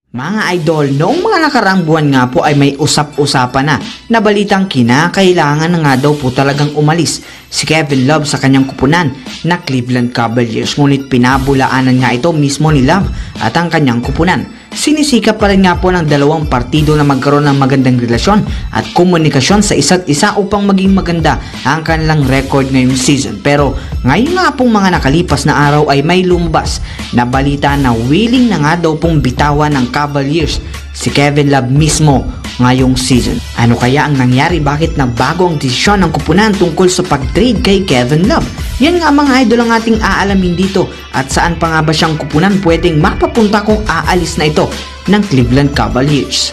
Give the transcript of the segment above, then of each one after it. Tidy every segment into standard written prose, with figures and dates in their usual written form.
Mga idol, noong mga nakaraang buwan nga po ay may usap-usapan na balitang kinakailangan na nga daw po talagang umalis si Kevin Love sa kanyang kupunan na Cleveland Cavaliers. Ngunit pinabulaanan nga ito mismo ni Love at ang kanyang kupunan. Sinisikap pa rin nga po ng dalawang partido na magkaroon ng magandang relasyon at komunikasyon sa isa't isa upang maging maganda ang kanilang record ngayong season. Pero ngayon nga pong mga nakalipas na araw ay may lumabas na balita na willing na nga daw pong bitawan ng Cavaliers si Kevin Love mismo ngayong season. Ano kaya ang nangyari? Bakit nabago ang desisyon ng kupunan tungkol sa pag-trade kay Kevin Love? Yan nga mga idol ang ating aalamin dito, at saan pa nga ba siyang kupunan pwedeng mapapunta kung aalis na ito ng Cleveland Cavaliers.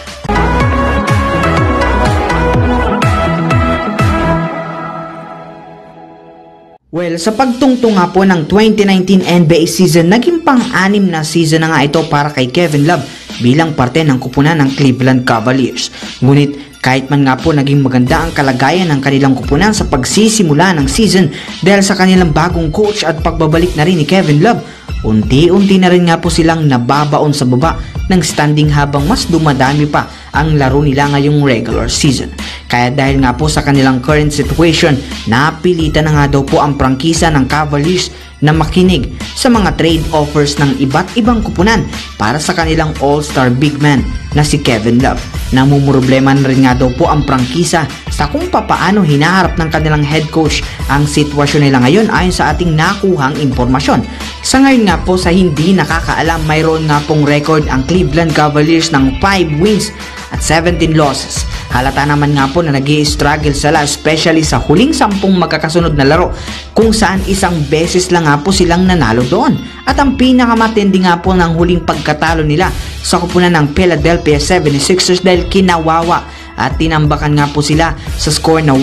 Well, sa pagtungtong nga po ng 2019 NBA season, naging pang-anim na season na nga ito para kay Kevin Love bilang parte ng kupunan ng Cleveland Cavaliers. Ngunit kahit man nga po naging maganda ang kalagayan ng kanilang kupunan sa pagsisimula ng season dahil sa kanilang bagong coach at pagbabalik na rin ni Kevin Love, unti-unti na rin nga po silang nababaon sa baba ng standing habang mas dumadami pa ang laro nila ngayong regular season. Kaya dahil nga po sa kanilang current situation, napilitan na nga daw po ang prangkisa ng Cavaliers na makinig sa mga trade offers ng iba't ibang kupunan para sa kanilang all-star big man na si Kevin Love. Namumroblema na rin nga daw po ang prangkisa sa kung papaano hinaharap ng kanilang head coach ang sitwasyon nila ngayon ayon sa ating nakuhang impormasyon. Sa ngayon nga po, sa hindi nakakaalam, mayroon nga pong record ang Cleveland Cavaliers ng 5 wins at 17 losses. Halata naman nga po na nag-i-struggle sila, especially sa huling 10 magkakasunod na laro kung saan isang beses lang nga po silang nanalo doon. At ang pinakamatindi nga po ng huling pagkatalo nila sa kupunan ng Philadelphia 76ers dahil kinawawa at tinambakan nga po sila sa score na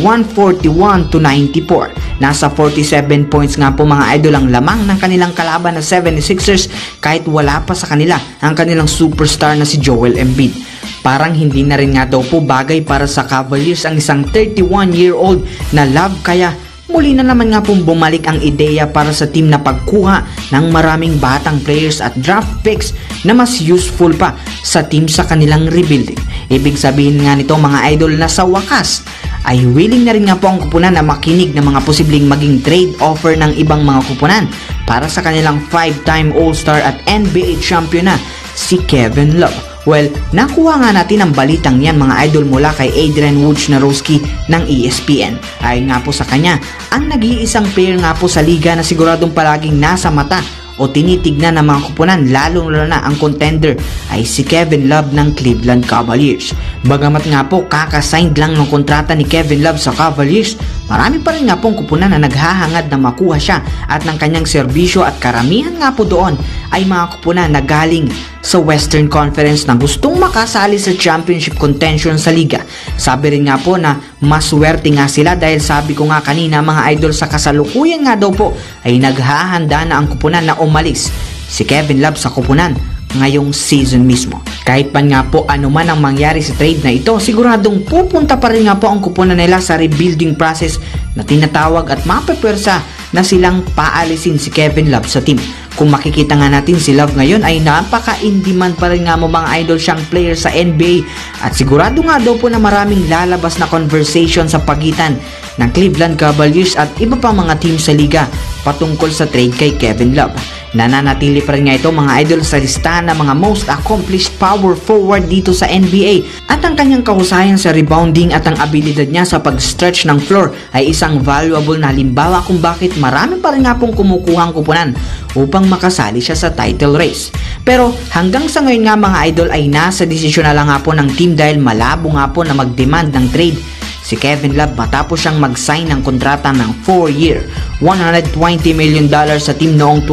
141-94. Nasa 47 points nga po mga idol ang lamang ng kanilang kalaban na 76ers kahit wala pa sa kanila ang kanilang superstar na si Joel Embiid. Parang hindi na rin nga daw po bagay para sa Cavaliers ang isang 31-year-old na Love, kaya muli na naman nga pong bumalik ang ideya para sa team na pagkuha ng maraming batang players at draft picks na mas useful pa sa team sa kanilang rebuilding. Ibig sabihin nga nito mga idol na sa wakas ay willing na rin nga po ang kupunan na makinig ng mga posibleng maging trade offer ng ibang mga kupunan para sa kanilang 5-time All-Star at NBA champion na si Kevin Love. Well, nakuha nga natin ang balitang yan mga idol mula kay Adrian Wojnarowski ng ESPN. Ayon nga po sa kanya, ang nag-iisang player nga po sa liga na siguradong palaging nasa mata o tinitignan ng mga kupunan lalong lalo na ang contender ay si Kevin Love ng Cleveland Cavaliers. Bagamat nga po kakasigned lang ng kontrata ni Kevin Love sa Cavaliers, marami pa rin nga pong kupunan na naghahangad na makuha siya at ng kanyang serbisyo, at karamihan nga po doon ay mga kupunan na galing sa Western Conference na gustong makasali sa championship contention sa liga. Sabi rin nga po na maswerte nga sila dahil sabi ko nga kanina mga idol, sa kasalukuyan nga daw po ay naghahanda na ang kupunan na umalis si Kevin Love sa kupunan ngayong season mismo. Kahit pa nga po ano man ang mangyari sa trade na ito, siguradong pupunta pa rin nga po ang kupunan nila sa rebuilding process na tinatawag at mapapwersa na silang paalisin si Kevin Love sa team. Kung makikita nga natin si Love ngayon ay napaka-in-demand pa rin nga mo mga idol siyang player sa NBA, at sigurado nga daw po na maraming lalabas na conversation sa pagitan ng Cleveland Cavaliers at iba pa mga team sa liga patungkol sa trade kay Kevin Love. Nananatili pa rin nga ito mga idol sa listahan ng mga most accomplished power forward dito sa NBA, at ang kanyang kahusayan sa rebounding at ang abilidad niya sa pag-stretch ng floor ay isang valuable na halimbawa kung bakit marami pa rin nga pong kumukuhang kupunan upang makasali siya sa title race. Pero hanggang sa ngayon nga mga idol ay nasa desisyon na lang nga po ng team dahil malabo nga po na mag-demand ng trade si Kevin Love matapos siyang mag-sign ng kontrata ng 4-year, $120 million sa team noong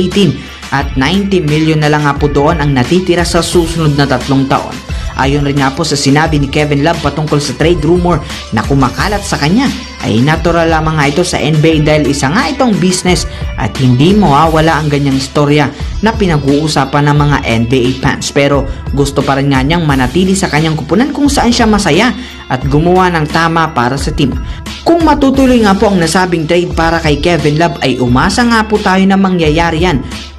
2018 at $90 million na lang nga po doon ang natitira sa susunod na 3 taon. Ayon rin nga po sa sinabi ni Kevin Love patungkol sa trade rumor na kumakalat sa kanya, ay natural lamang nga ito sa NBA dahil isa nga itong business at hindi mawawala ang ganyang storya na pinag-uusapan ng mga NBA fans. Pero gusto pa rin nga niyang manatili sa kanyang kupunan kung saan siya masaya at gumawa ng tama para sa team. Kung matutuloy nga po ang nasabing trade para kay Kevin Love ay umasa nga po tayo na mangyayari yan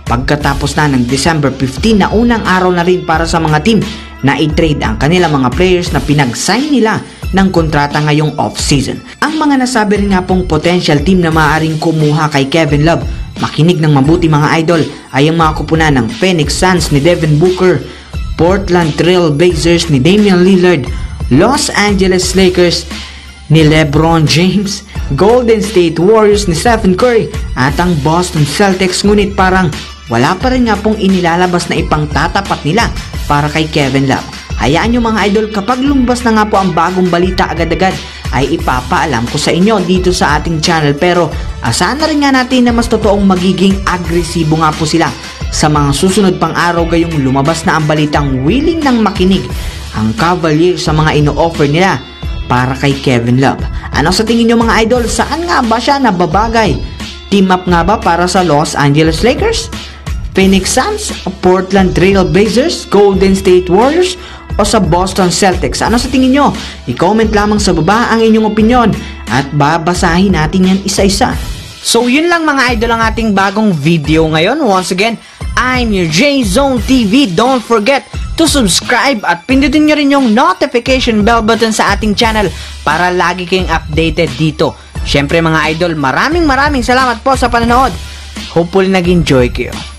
pagkatapos na ng December 15 na unang araw na rin para sa mga team na i-trade ang kanilang mga players na pinag-sign nila ng kontrata ngayong off-season. Ang mga nasabi rin nga pong potential team na maaaring kumuha kay Kevin Love, makinig ng mabuti mga idol, ay ang mga kupunan ng Phoenix Suns ni Devin Booker, Portland Trail Blazers ni Damian Lillard, Los Angeles Lakers ni LeBron James, Golden State Warriors ni Stephen Curry, at ang Boston Celtics. Ngunit parang wala pa rin nga pong inilalabas na ipangtatapat nila para kay Kevin Love. Hayaan nyo mga idol, kapag lumabas na nga po ang bagong balita agad-agad ay ipapaalam ko sa inyo dito sa ating channel. Pero asahan na rin nga natin na mas totoong magiging agresibo nga po sila sa mga susunod pang araw, gayong lumabas na ang balitang willing nang makinig ang Cavaliers sa mga ino-offer nila para kay Kevin Love. Ano sa tingin nyo mga idol, saan nga ba siya nababagay? Team up nga ba para sa Los Angeles Lakers, Phoenix Suns, Portland Trail Blazers, Golden State Warriors, o sa Boston Celtics? Ano sa tingin nyo? I-comment lamang sa baba ang inyong opinion at babasahin natin yan isa-isa. So yun lang mga idol ang ating bagong video ngayon. Once again, I'm your J-Zone TV. Don't forget to subscribe at pindutin nyo rin yung notification bell button sa ating channel para lagi kayong updated dito. Syempre mga idol, maraming salamat po sa panonood. Hopefully nag-enjoy kayo.